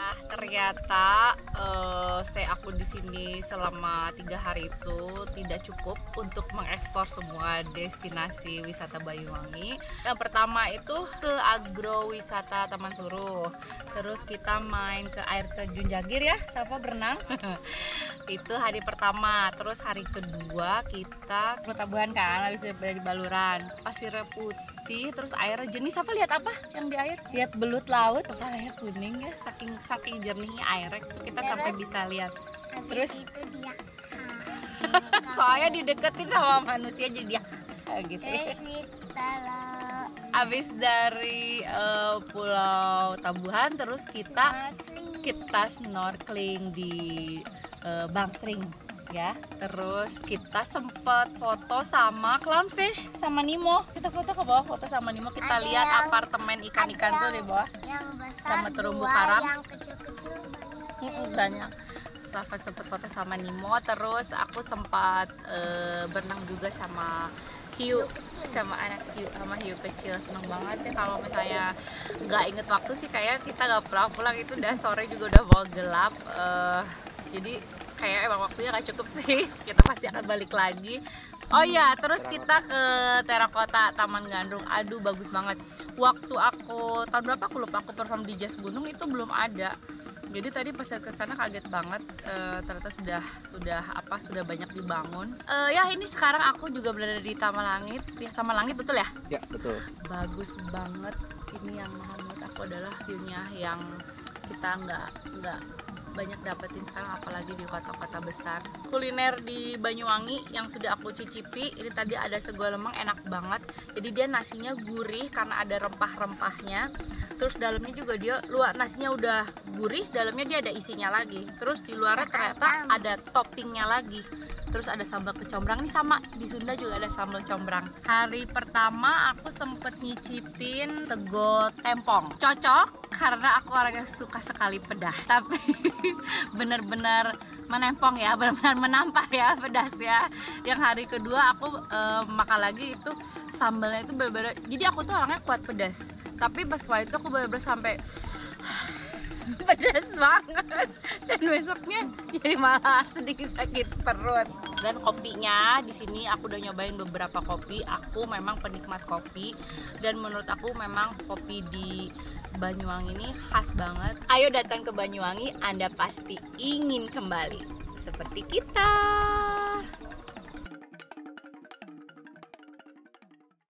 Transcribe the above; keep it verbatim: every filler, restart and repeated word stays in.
ternyata uh, stay aku di sini selama tiga hari itu tidak cukup untuk mengeksplor semua destinasi wisata Banyuwangi. Yang pertama itu ke agrowisata Taman Suruh, terus kita main ke air terjun Jagir ya, sama berenang. Itu hari pertama. Terus hari kedua kita Petabuhan kan, habis dari Baluran, pasirnya putih, terus airnya jernih. Siapa lihat apa yang di air? Lihat belut laut, kepalanya kuning ya, saking saking jernihnya airnya itu kita terus, sampai bisa lihat. Terus itu dia soalnya dideketin sama manusia jadi dia gitu. Abis dari uh, Pulau Tabuhan, terus kita snorkeling. kita snorkeling di uh, Bangstring ya. Terus kita sempet foto sama clownfish sama Nemo. Kita foto ke bawah, foto sama Nemo. Kita ada lihat yang, apartemen ikan-ikan tuh di bawah. Yang besar sama terumbu karang. Yang kecil-kecil banyak. banyak. Sempat sempet foto sama Nemo. Terus aku sempat uh, berenang juga sama hiu, sama anak hiu, sama hiu kecil. Seneng banget ya kalau misalnya nggak inget waktu sih, kayak kita nggak pernah pulang, itu udah sore juga udah mau gelap. Uh, jadi kayak emang waktunya nggak cukup sih. Kita pasti akan balik lagi. Oh iya, terus kita ke Terakota Taman Gandrung. Aduh bagus banget. Waktu aku tahun berapa aku lupa, aku perform di Jazz Gunung itu belum ada. Jadi tadi pas ke sana kaget banget, e, ternyata sudah sudah apa sudah banyak dibangun. E, ya ini sekarang aku juga berada di Taman Langit. Ya Taman Langit betul ya? Ya betul. Bagus banget. Ini yang menurut aku adalah view-nya yang kita nggak nggak banyak dapetin sekarang, apalagi di kota-kota besar. Kuliner di Banyuwangi yang sudah aku cicipi, ini tadi ada sego lemang, enak banget. Jadi dia nasinya gurih karena ada rempah-rempahnya. Terus dalamnya juga dia luar nasinya udah gurih, dalamnya dia ada isinya lagi. Terus di luarnya ternyata ada toppingnya lagi. Terus ada sambal kecombrang, nih sama di Sunda juga ada sambal combrang. Hari pertama aku sempet nyicipin sego tempong, cocok karena aku orangnya suka sekali pedas, tapi bener-bener menempong ya, benar-benar menampar ya pedas ya. Yang hari kedua aku e, makan lagi itu sambalnya itu bener-bener, jadi aku tuh orangnya kuat pedas, tapi pas setelah itu aku bener-bener sampai pedas banget, dan besoknya jadi malah sedikit sakit perut. Dan kopinya di sini aku udah nyobain beberapa kopi, aku memang penikmat kopi, dan menurut aku memang kopi di Banyuwangi ini khas banget. Ayo datang ke Banyuwangi, Anda pasti ingin kembali seperti kita.